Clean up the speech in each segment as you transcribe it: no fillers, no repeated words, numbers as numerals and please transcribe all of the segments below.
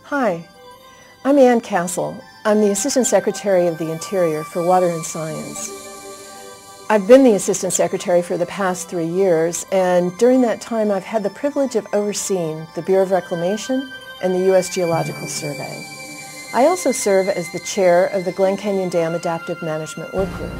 Hi, I'm Ann Castle. I'm the Assistant Secretary of the Interior for Water and Science. I've been the Assistant Secretary for the past 3 years, and during that time I've had the privilege of overseeing the Bureau of Reclamation and the U.S. Geological Survey. I also serve as the chair of the Glen Canyon Dam Adaptive Management Work Group.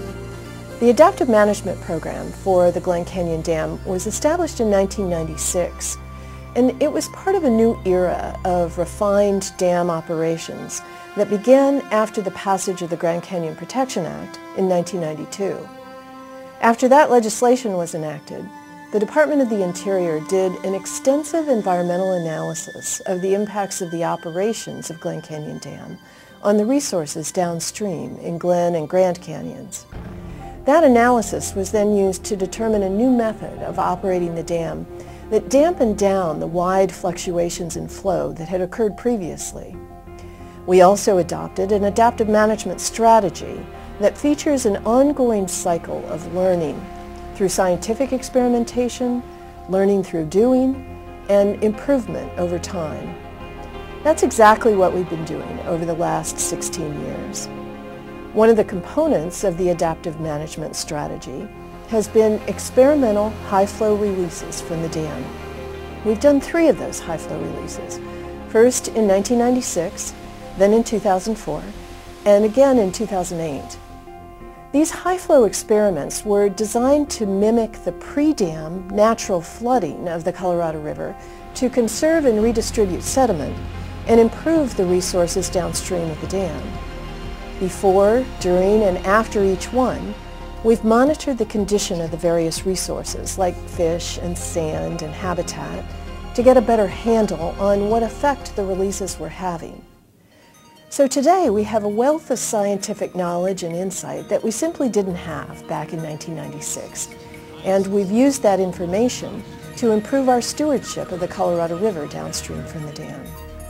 The Adaptive Management Program for the Glen Canyon Dam was established in 1996, and it was part of a new era of refined dam operations that began after the passage of the Grand Canyon Protection Act in 1992. After that legislation was enacted, the Department of the Interior did an extensive environmental analysis of the impacts of the operations of Glen Canyon Dam on the resources downstream in Glen and Grand Canyons. That analysis was then used to determine a new method of operating the dam that dampened down the wide fluctuations in flow that had occurred previously. We also adopted an adaptive management strategy that features an ongoing cycle of learning through scientific experimentation, learning through doing, and improvement over time. That's exactly what we've been doing over the last 16 years. One of the components of the adaptive management strategy has been experimental high-flow releases from the dam. We've done 3 of those high-flow releases, first in 1996, then in 2004, and again in 2008. These high-flow experiments were designed to mimic the pre-dam natural flooding of the Colorado River to conserve and redistribute sediment and improve the resources downstream of the dam. Before, during, and after each one, we've monitored the condition of the various resources like fish and sand and habitat to get a better handle on what effect the releases were having. So today we have a wealth of scientific knowledge and insight that we simply didn't have back in 1996, and we've used that information to improve our stewardship of the Colorado River downstream from the dam.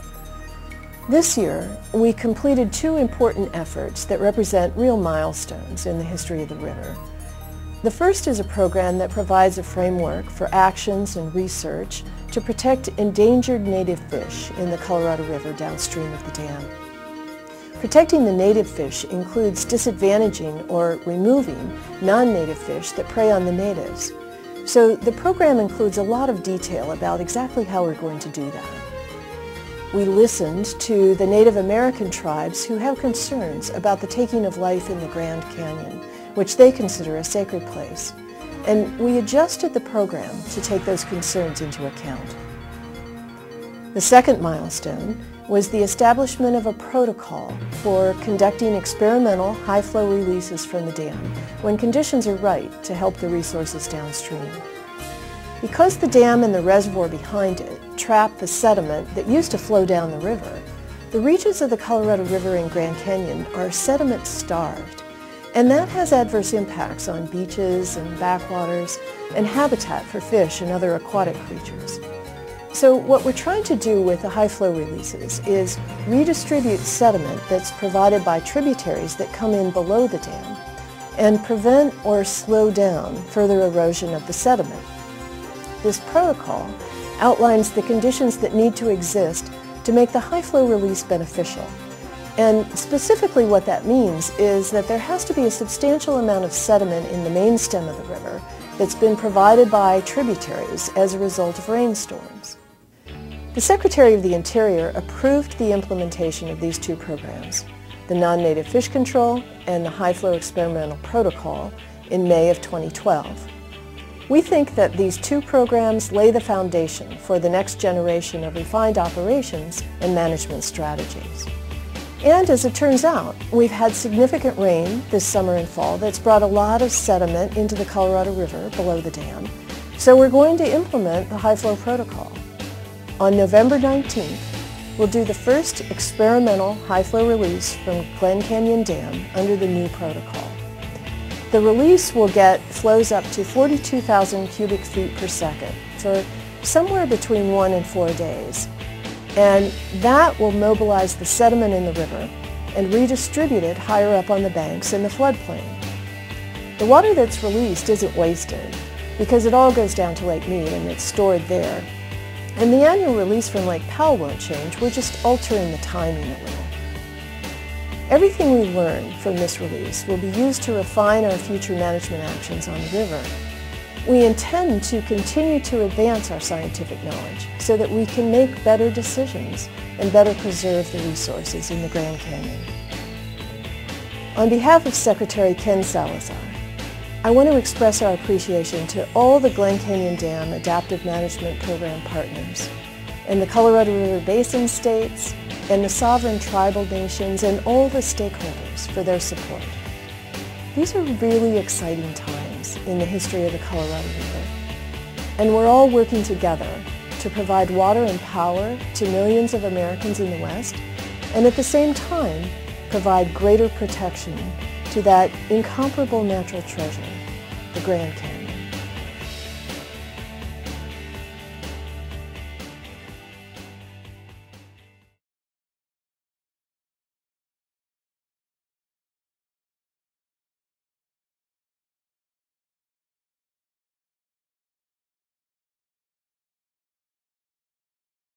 This year, we completed 2 important efforts that represent real milestones in the history of the river. The first is a program that provides a framework for actions and research to protect endangered native fish in the Colorado River downstream of the dam. Protecting the native fish includes disadvantaging or removing non-native fish that prey on the natives. So the program includes a lot of detail about exactly how we're going to do that. We listened to the Native American tribes who have concerns about the taking of life in the Grand Canyon, which they consider a sacred place, and we adjusted the program to take those concerns into account. The second milestone was the establishment of a protocol for conducting experimental high-flow releases from the dam when conditions are right to help the resources downstream. Because the dam and the reservoir behind it trap the sediment that used to flow down the river, the regions of the Colorado River and Grand Canyon are sediment-starved, and that has adverse impacts on beaches and backwaters and habitat for fish and other aquatic creatures. So what we're trying to do with the high-flow releases is redistribute sediment that's provided by tributaries that come in below the dam and prevent or slow down further erosion of the sediment. This protocol outlines the conditions that need to exist to make the high-flow release beneficial. And specifically what that means is that there has to be a substantial amount of sediment in the main stem of the river that's been provided by tributaries as a result of rainstorms. The Secretary of the Interior approved the implementation of these 2 programs, the Non-Native Fish Control and the High-Flow Experimental Protocol, in May of 2012. We think that these 2 programs lay the foundation for the next generation of refined operations and management strategies. And as it turns out, we've had significant rain this summer and fall that's brought a lot of sediment into the Colorado River below the dam, so we're going to implement the high-flow protocol. On November 19th, we'll do the first experimental high-flow release from Glen Canyon Dam under the new protocol. The release will get flows up to 42,000 cubic feet per second for somewhere between 1 and 4 days. And that will mobilize the sediment in the river and redistribute it higher up on the banks in the floodplain. The water that's released isn't wasted because it all goes down to Lake Mead and it's stored there. And the annual release from Lake Powell won't change, we're just altering the timing a little. Everything we learn from this release will be used to refine our future management actions on the river. We intend to continue to advance our scientific knowledge so that we can make better decisions and better preserve the resources in the Grand Canyon. On behalf of Secretary Ken Salazar, I want to express our appreciation to all the Glen Canyon Dam Adaptive Management Program partners and the Colorado River Basin states and the sovereign tribal nations and all the stakeholders for their support. These are really exciting times in the history of the Colorado River, and we're all working together to provide water and power to millions of Americans in the West, and at the same time provide greater protection to that incomparable natural treasure, the Grand Canyon.